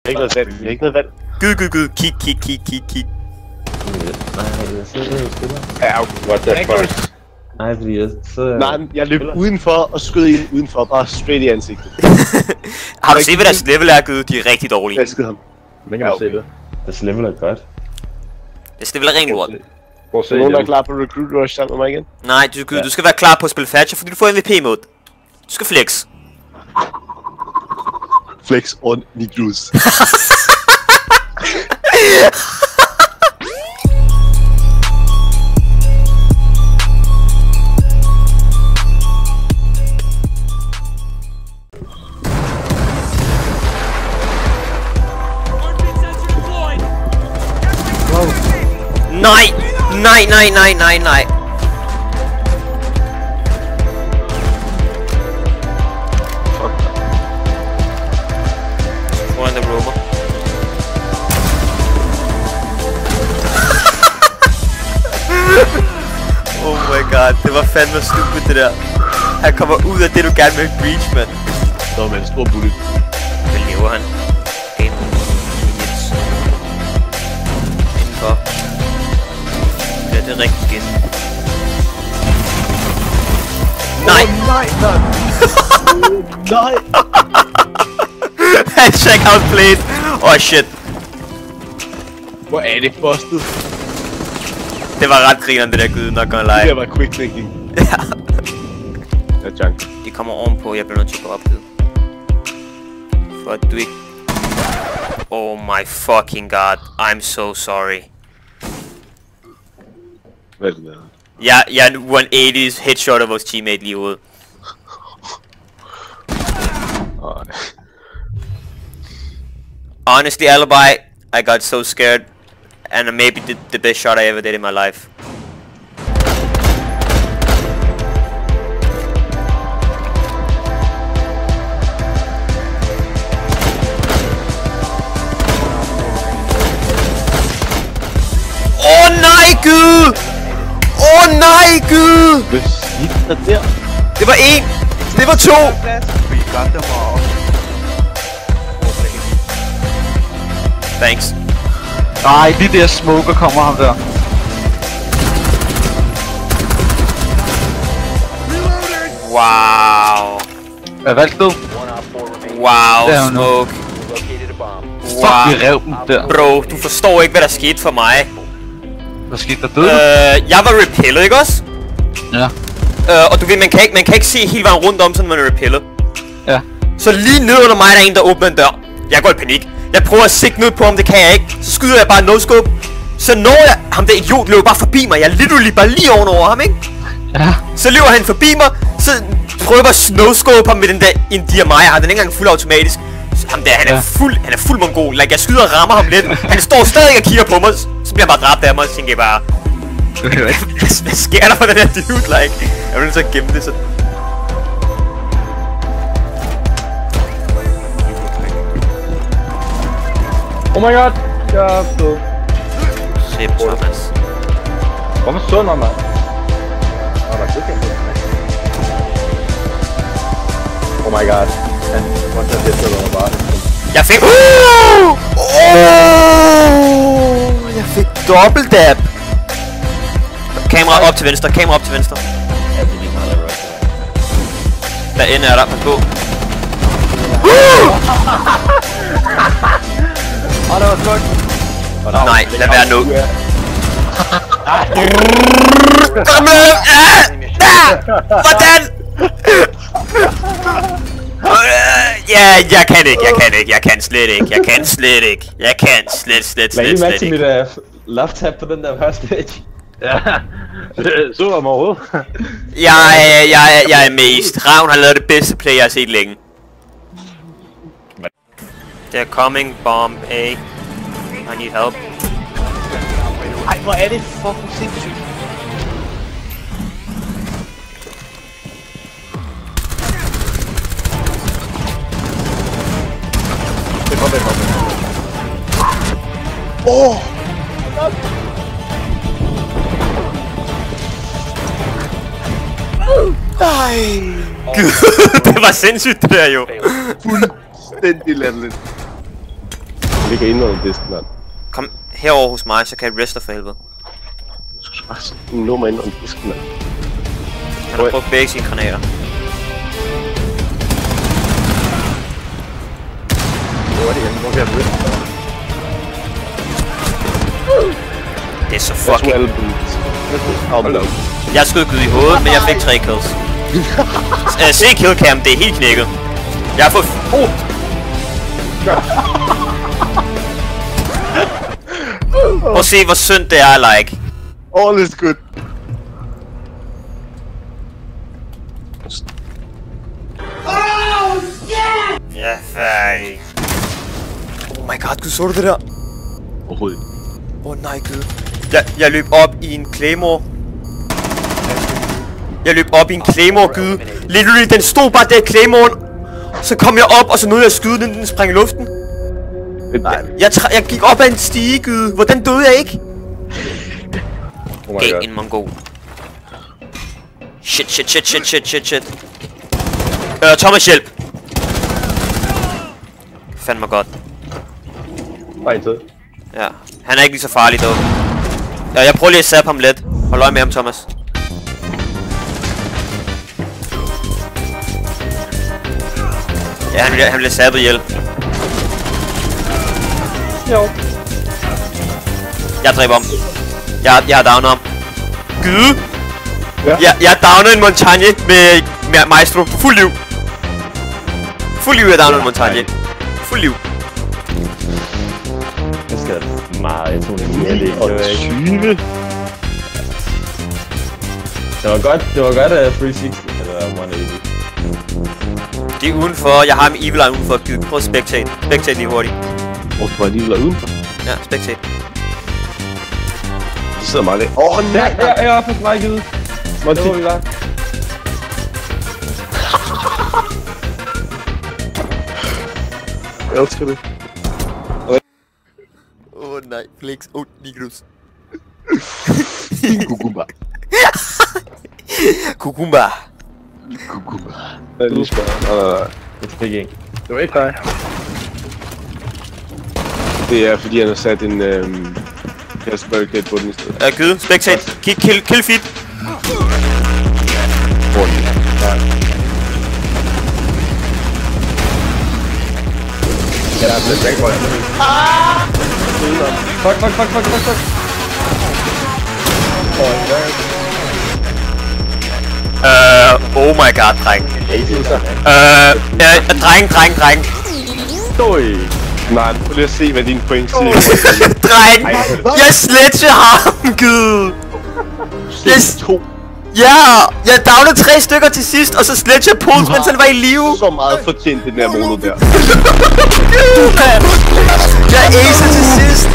ikke noget vand. Jeg har ikke noget vand. Gud. Kig. Nej, jeg sidder og spiller. Ja, what the fuck? Nej, fordi jeg så... Nej, jeg løb udenfor og skød ind udenfor, bare straight i ansigtet. Har du set, hvad deres level er, Gud? De er rigtig dårlige. Jeg skød ham. Men kan man se det? Deres level er godt. Deres level er rent lort. Prøv at se nogen, der er klar på Recruit Rush sammen med mig igen? Nej, du skal være klar på at spille Thatcher, fordi du får MVP-mode. Du skal flex. Flex on niBBaz. Nej. Foran the rover. Oh my god, det var fandme stupid det der. Han kommer ud af det du gerne vil breach, mand. Nå, med en stor bullet. Hvad lever han? Indenfor. Ja, det er rigtig Gyss. Nej! Nej! Check out played! Oh shit. Hvor er det busted? Det var ret grineren det der Gud, nok gonna lie. Det var quick thinking. Ja. Jeg er junk. De kommer ovenpå, jeg bliver nødt til at gå op Gud. For at du ikke... Oh my fucking god, I'm so sorry. Hvad er det der? Jeg 180's headshot af vores teammate lige ude. Honestly, Alibi, I got so scared, and maybe the best shot I ever did in my life. Oh nej, Gud! Oh nej, Gud! Hvad skete der der? Det var en! Det var to! Thanks. Nej, lige der smoker kommer ham der. Wow. Hvad valgte du? Wow, smoke. Fuck, vi rev dem der. Bro, du forstår ikke, hvad der skete for mig. Hvad skete der? Døde jeg var repellet, ikke også? Ja. Og du ved, man kan ikke se hele vejen rundt om, sådan man er repellet. Ja. Så lige ned under mig, der er en, der åbner en dør. Jeg går i panik. Jeg prøver at sigte ned på ham, det kan jeg ikke. Så skyder jeg bare en no-scope. Så når jeg... Ham der idiot løber bare forbi mig. Jeg er literally bare lige ovenover ham, ikke? Ja. Så løber han forbi mig. Så prøver jeg at no-scope ham med den der Indiamaya. Den er ikke engang fuld automatisk. Så ham der, han er fuld mongol. Like, jeg skyder og rammer ham lidt. Han står stadig og kigger på mig. Så bliver han bare dræbt af mig, og så tænker jeg bare... Hvad sker der for den her dude, like? Jeg vil så gemme det, så... Oh my god! Jeg er død. Slip, Thomas. Hvorfor sunder, mand? Åh, der er ikke en Oh my god. Han måtte have det til bare. Jeg fik... Jeg fik dobbelt dab. Kamera op til venstre, kamera op til venstre. Derinde er der, pas på. Åh, det var smukt. Nej, lad være nu. Hvordan? Ja, jeg kan slet ikke. Jeg kan slet Lad lige mærke til ikke. mit left tap på den der første stage. Ja, så du ham overhovedet? Jeg er mest. Ravn har lavet det bedste play, jeg har set længe. They're coming, bomb A. I need help. Ej, hvor er det fucking sindssygt. Åh! Nej! Gud, det var sindssygt det der jo. Fuldstændig latterligt. Det ligger inde under disken, mand. Kom herover hos mig, så kan jeg reste for helvede. Du skal bare sætte en nummer ind under disken, mand. Han har brugt begge sine granater. Hvor er det henne? Hvor kan jeg riste? Det er så fucking... Hold op. Jeg skød Gyss i hovedet, men jeg fik 3 kills. Se killcam, det er helt knækket. Jeg har fået... Prøv at se, hvor synd det er, like. All is good. Ja, færdig. Oh my god, Gud, så du det der? Overhovedet. Nej, Gud. Jeg løb op i en claymore. Jeg løb op i en claymore, Gud. Literally, den stod bare der i claymoren. Så kom jeg op, og så nåede jeg at skyde den, den sprang i luften. Jeg gik op ad en stige, Gud. Hvordan døde jeg ikke? Okay, en mongol. Shit. Thomas, hjælp. Fandme godt. Bare en tid. Ja, han er ikke lige så farlig dog. Ja, jeg prøver lige at zappe ham lidt. Hold øje med ham, Thomas. Ja, han bliver zappet ihjel. Jo. Jeg dræber ham. Jeg har downet ham. Gyde! Ja. Jeg har downet en montagne med maestro. Fuld liv. Fuld liv, jeg downet en montagne. Fuld liv. Det skal meget. Jeg tror, det er mere det. Det var godt at 360 eller 180. Det er udenfor. Jeg har min evil eye udenfor. Gyde, prøv at spectate. Spectate lige hurtigt. Hvor tror jeg lige vil være udenfor? Ja, spectate. De sidder meget lidt. Nej! Jeg er oppe hos mig, Gyss. Det var vi var. Jeg elsker det. Nej, flex. Negroids. Kukumba. Kukumba. Jeg lige spørger. Jeg fik en. Det var ikke dig. Det er fordi han har sat en kassebarricade på den i stedet. Gyde, spectate. Kill feed. Ja, der er lidt væk, hvor jeg er. Fuck. Oh my god, dreng. Dreng. Støj. Nej, prøv lige at se, hvad din point siger. Dreng! Jeg sledger ham, Gyde! Yes! 2. Ja! Jeg downede 3 stykker til sidst, og så sledger jeg Pols, mens han var i live! Så meget fortjent den der mono der. Jeg acer til sidst!